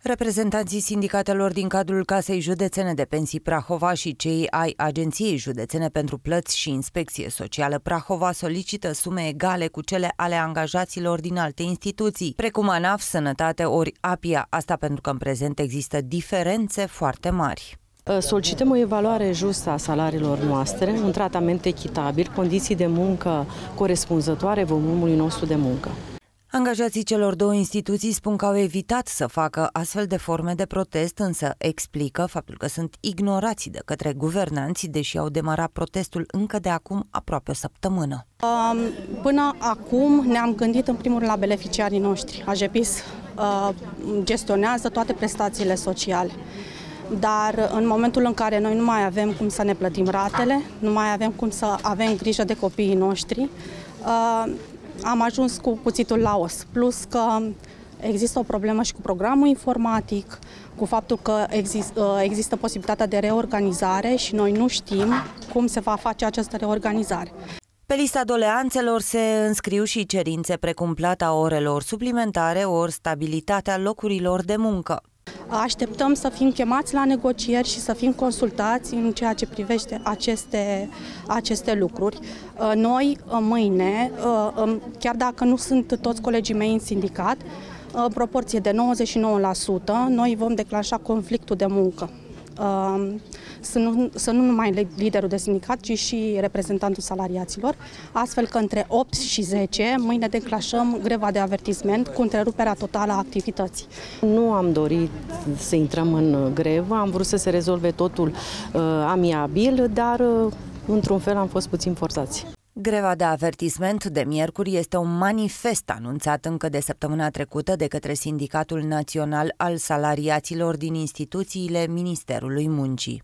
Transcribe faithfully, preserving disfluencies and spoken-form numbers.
Reprezentanții sindicatelor din cadrul Casei Județene de Pensii Prahova și cei ai Agenției Județene pentru Plăți și Inspecție Socială Prahova solicită sume egale cu cele ale angajaților din alte instituții, precum ANAF, Sănătate ori APIA, asta pentru că în prezent există diferențe foarte mari. Solicităm o evaluare justă a salariilor noastre, un tratament echitabil, condiții de muncă corespunzătoare volumului nostru de muncă. Angajații celor două instituții spun că au evitat să facă astfel de forme de protest, însă explică faptul că sunt ignorați de către guvernanți, deși au demarat protestul încă de acum aproape o săptămână. Până acum ne-am gândit în primul rând la beneficiarii noștri. A J P I S gestionează toate prestațiile sociale. Dar în momentul în care noi nu mai avem cum să ne plătim ratele, nu mai avem cum să avem grijă de copiii noștri, am ajuns cu cuțitul la os. Plus că există o problemă și cu programul informatic, cu faptul că există, există posibilitatea de reorganizare și noi nu știm cum se va face această reorganizare. Pe lista doleanțelor se înscriu și cerințe precum plata orelor suplimentare ori stabilitatea locurilor de muncă. Așteptăm să fim chemați la negocieri și să fim consultați în ceea ce privește aceste, aceste lucruri. Noi, mâine, chiar dacă nu sunt toți colegii mei în sindicat, în proporție de nouăzeci și nouă la sută, noi vom declanșa conflictul de muncă. Să nu, să nu numai liderul de sindicat, ci și reprezentantul salariaților, astfel că între opt și zece mâine declanșăm greva de avertisment cu întreruperea totală a activității. Nu am dorit să intrăm în grevă, am vrut să se rezolve totul uh, amiabil, dar uh, într-un fel am fost puțin forțați. Greva de avertisment de miercuri este un manifest anunțat încă de săptămâna trecută de către Sindicatul Național al Salariaților din instituțiile Ministerului Muncii.